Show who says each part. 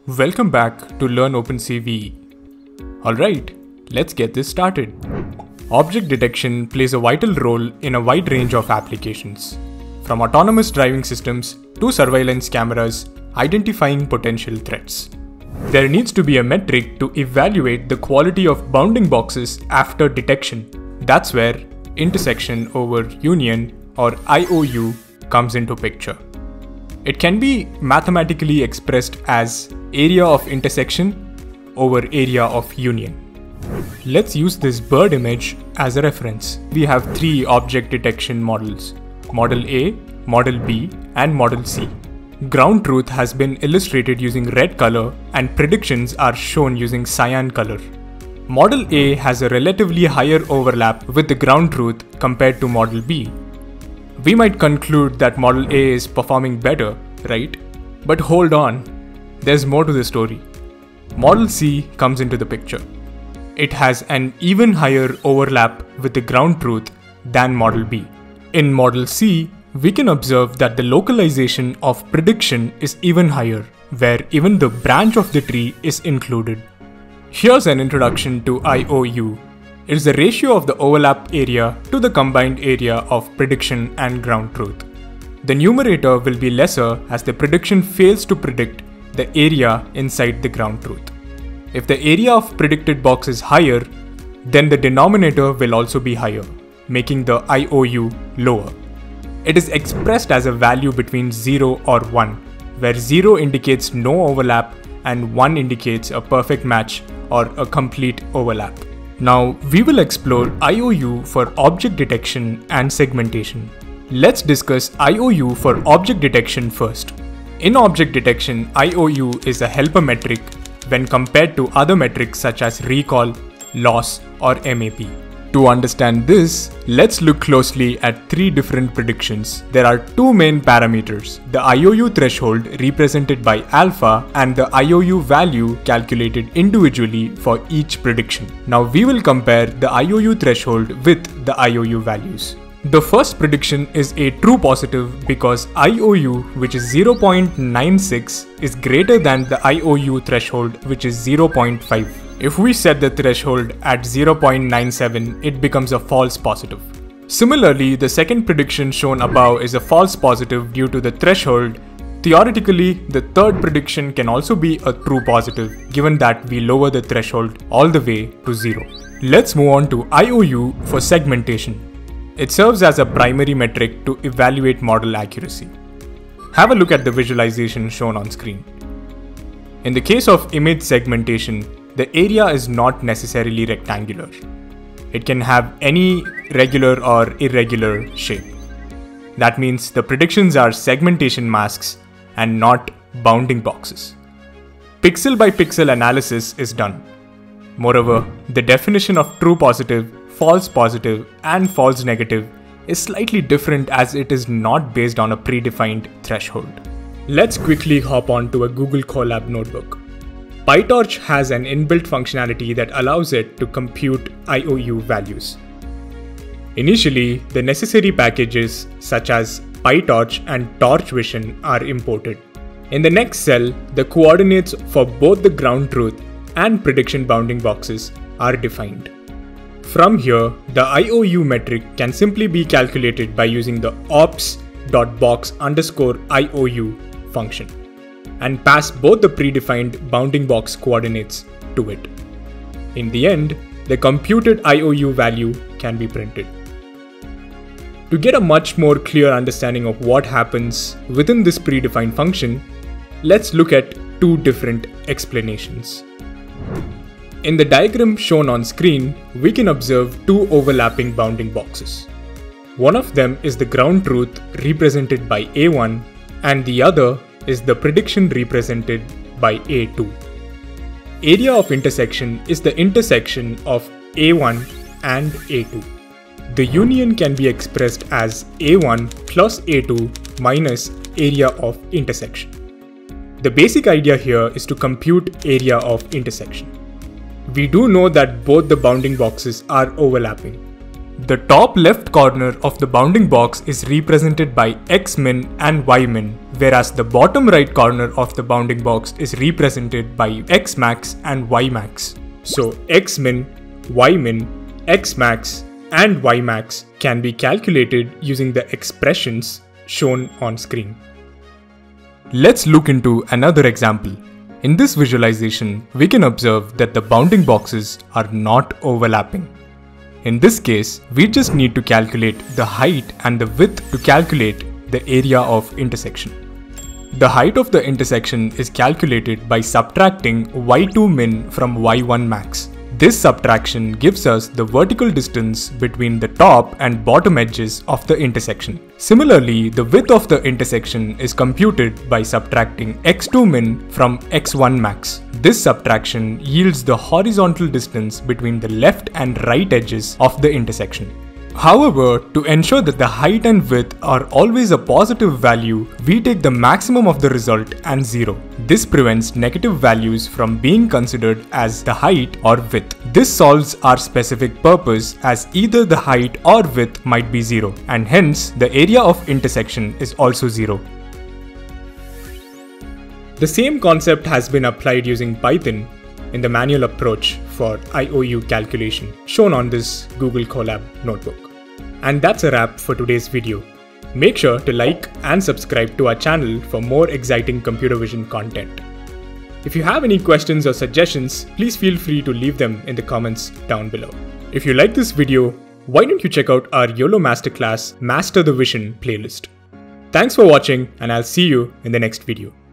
Speaker 1: Welcome back to LearnOpenCV. Alright, let's get this started. Object detection plays a vital role in a wide range of applications, from autonomous driving systems to surveillance cameras identifying potential threats. There needs to be a metric to evaluate the quality of bounding boxes after detection. That's where intersection over union or IOU comes into picture. It can be mathematically expressed as area of intersection over area of union. Let's use this bird image as a reference. We have three object detection models: Model A, Model B, and Model C. Ground truth has been illustrated using red color and predictions are shown using cyan color. Model A has a relatively higher overlap with the ground truth compared to Model B. We might conclude that Model A is performing better, right? But hold on, there's more to the story. Model C comes into the picture. It has an even higher overlap with the ground truth than Model B. In Model C, we can observe that the localization of prediction is even higher, where even the branch of the tree is included. Here's an introduction to IOU. It is the ratio of the overlap area to the combined area of prediction and ground truth. The numerator will be lesser as the prediction fails to predict the area inside the ground truth. If the area of predicted box is higher, then the denominator will also be higher, making the IOU lower. It is expressed as a value between 0 or 1, where 0 indicates no overlap and 1 indicates a perfect match or a complete overlap. Now we will explore IOU for object detection and segmentation. Let's discuss IOU for object detection first. In object detection, IOU is a helper metric when compared to other metrics such as recall, loss, or MAP. To understand this, let's look closely at three different predictions. There are two main parameters: the IOU threshold represented by alpha and the IOU value calculated individually for each prediction. Now we will compare the IOU threshold with the IOU values. The first prediction is a true positive because IOU, which is 0.96, is greater than the IOU threshold, which is 0.5. If we set the threshold at 0.97, it becomes a false positive. Similarly, the second prediction shown above is a false positive due to the threshold. Theoretically, the third prediction can also be a true positive, given that we lower the threshold all the way to 0. Let's move on to IOU for segmentation. It serves as a primary metric to evaluate model accuracy. Have a look at the visualization shown on screen. In the case of image segmentation, the area is not necessarily rectangular. It can have any regular or irregular shape. That means the predictions are segmentation masks and not bounding boxes. Pixel by pixel analysis is done. Moreover, the definition of true positive, false positive, and false negative is slightly different as it is not based on a predefined threshold. Let's quickly hop on to a Google Colab notebook. PyTorch has an inbuilt functionality that allows it to compute IOU values. Initially, the necessary packages such as PyTorch and Torch Vision are imported. In the next cell, the coordinates for both the ground truth and prediction bounding boxes are defined. From here, the IOU metric can simply be calculated by using the ops.box_IOU function and pass both the predefined bounding box coordinates to it. In the end, the computed IOU value can be printed. To get a much more clear understanding of what happens within this predefined function, let's look at two different explanations. In the diagram shown on screen, we can observe two overlapping bounding boxes. One of them is the ground truth represented by A1 and the other is the prediction represented by A2. Area of intersection is the intersection of A1 and A2. The union can be expressed as A1 plus A2 minus area of intersection. The basic idea here is to compute area of intersection. We do know that both the bounding boxes are overlapping. The top left corner of the bounding box is represented by xmin and ymin, whereas the bottom right corner of the bounding box is represented by xmax and ymax. So xmin, ymin, xmax and ymax can be calculated using the expressions shown on screen. Let's look into another example. In this visualization, we can observe that the bounding boxes are not overlapping. In this case, we just need to calculate the height and the width to calculate the area of intersection. The height of the intersection is calculated by subtracting y2 min from y1 max. This subtraction gives us the vertical distance between the top and bottom edges of the intersection. Similarly, the width of the intersection is computed by subtracting x2 min from x1 max. This subtraction yields the horizontal distance between the left and right edges of the intersection. However, to ensure that the height and width are always a positive value, we take the maximum of the result and 0. This prevents negative values from being considered as the height or width. This solves our specific purpose, as either the height or width might be 0, and hence the area of intersection is also 0. The same concept has been applied using Python in the manual approach for IoU calculation, shown on this Google Colab notebook. And that's a wrap for today's video. Make sure to like and subscribe to our channel for more exciting computer vision content. If you have any questions or suggestions, please feel free to leave them in the comments down below. If you like this video, why don't you check out our YOLO Masterclass Master the Vision playlist. Thanks for watching, and I'll see you in the next video.